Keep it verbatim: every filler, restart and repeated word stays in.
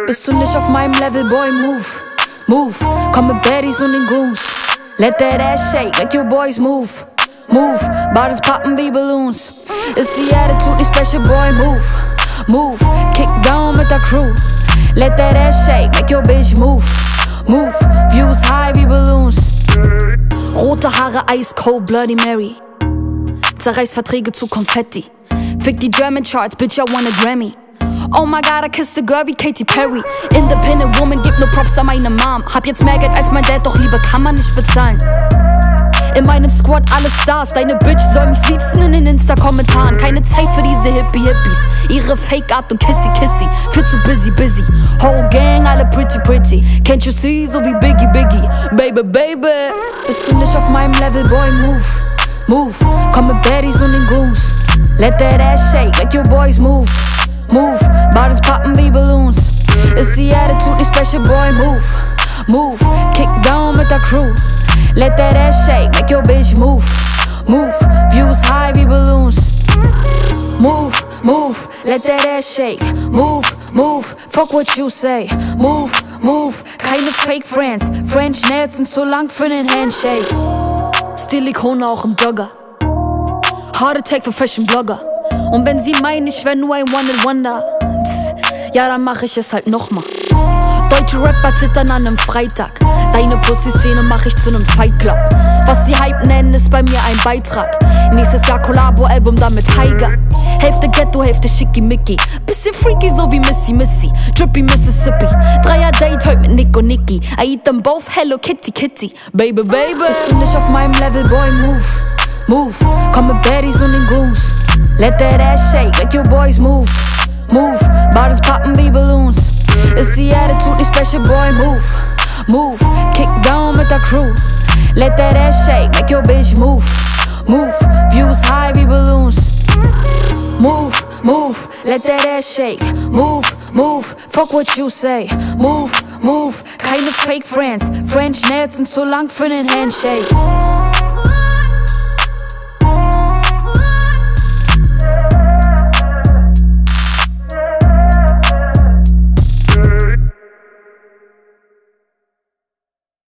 Bist du nicht auf meinem Level, boy, move, move. Komm mit Baddies und den Goons. Let that ass shake, make your boys move, move. Bottles poppen wie Balloons. Ist die Attitude nicht special, boy, move, move. Kick down mit der Crew. Let that ass shake, make your bitch move, move. Views high wie Balloons. Rote Haare, ice cold, Bloody Mary. Zerreiß Verträge zu Konfetti. Fick die German Charts, bitch, I want a Grammy. Oh my god, I kissed a girl wie Katy Perry. Independent Woman, gib nur Props an meine Mom. Hab jetzt mehr Geld als mein Dad, doch Liebe kann man nicht bezahlen. In meinem Squad alle Stars, deine Bitch soll mich siezen in den Insta-Kommentaren. Keine Zeit für diese Hippie-Hippies, ihre Fake-Art und Kissy-Kissy. Viel zu busy, busy, whole gang, alle pretty, pretty. Can't you see, so wie Biggie, Biggie. Baby, baby, bist du nicht auf meinem Level, boy, move, move. Komm mit Baddies und den Goons. Let that ass shake, make your boys move, move. Bottles poppen wie Balloons. Ist die Attitude nicht special, boy, move, move. Kick down mit der Crew. Let that ass shake, make your bitch move, move. Views high wie Balloons. Move, move, let that ass shake. Move, move, fuck what you say. Move, move, keine Fake Friends. French Nails sind zu lang für nen Handshake. Stilikone auch im Burger. Heart Attack für Fashion Blogger. Und wenn sie meinen, ich wär nur ein One-and-Wonder, ja, dann mach ich es halt nochmal. Deutsche Rapper zittern an nem Freitag. Deine Pussy-Szene mach ich zu nem Fight Club. Was sie Hype nennen, ist bei mir ein Beitrag. Nächstes Jahr Collabo-Album dann mit Tiger. Hälfte Ghetto, Hälfte Schickimicki. Bisschen freaky, so wie Missy Missy. Drippy Mississippi. Dreier-Date heute mit Nick und Nicky. I eat them both, Hello Kitty Kitty. Baby, baby, bist du nicht auf meinem Level, boy, move, move. Komm mit Baddies und den Goons. Let that ass shake, make your boys move, move. Bottles poppen wie Balloons. Ist die Attitude nicht special, boy, move, move. Kick down mit der Crew. Let that ass shake, make your bitch move, move. Views high wie Balloons. Move, move, let that ass shake. Move, move, fuck what you say. Move, move, keine Fake Friends. French Nails sind zu lang für nen Handshake.